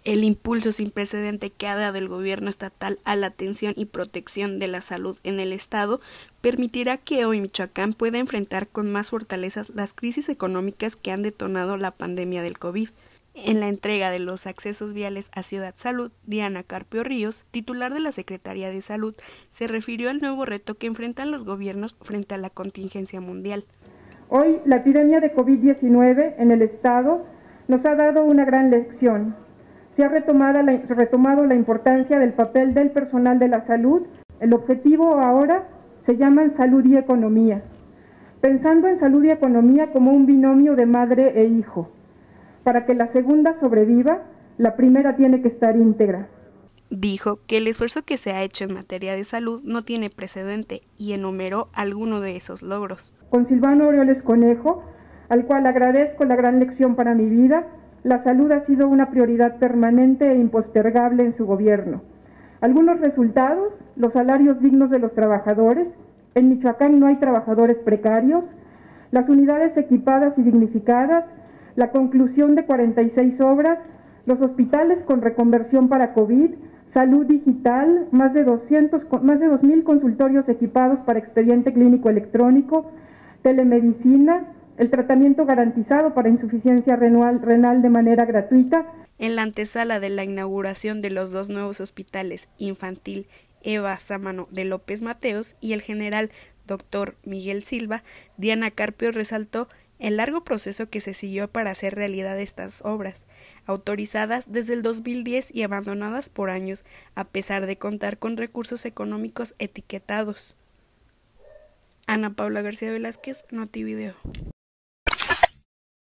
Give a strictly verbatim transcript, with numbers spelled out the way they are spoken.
El impulso sin precedente que ha dado el gobierno estatal a la atención y protección de la salud en el estado permitirá que hoy Michoacán pueda enfrentar con más fortalezas las crisis económicas que han detonado la pandemia del COVID. En la entrega de los accesos viales a Ciudad Salud, Diana Carpio Ríos, titular de la Secretaría de Salud, se refirió al nuevo reto que enfrentan los gobiernos frente a la contingencia mundial. Hoy la epidemia de COVID diecinueve en el estado nos ha dado una gran lección. Se ha retomado la, retomado la importancia del papel del personal de la salud. El objetivo ahora se llama salud y economía, pensando en salud y economía como un binomio de madre e hijo. Para que la segunda sobreviva, la primera tiene que estar íntegra. Dijo que el esfuerzo que se ha hecho en materia de salud no tiene precedente y enumeró alguno de esos logros. Con Silvano Aureoles Conejo, al cual agradezco la gran lección para mi vida, la salud ha sido una prioridad permanente e impostergable en su gobierno. Algunos resultados: los salarios dignos de los trabajadores. En Michoacán no hay trabajadores precarios. Las unidades equipadas y dignificadas. La conclusión de cuarenta y seis obras. Los hospitales con reconversión para COVID. Salud digital. Más de doscientos, más de dos mil consultorios equipados para expediente clínico electrónico. Telemedicina. El tratamiento garantizado para insuficiencia renal, renal de manera gratuita. En la antesala de la inauguración de los dos nuevos hospitales infantil Eva Sámano de López Mateos y el general doctor Miguel Silva, Diana Carpio resaltó el largo proceso que se siguió para hacer realidad estas obras, autorizadas desde el dos mil diez y abandonadas por años, a pesar de contar con recursos económicos etiquetados. Ana Paula García Velázquez, Notivideo.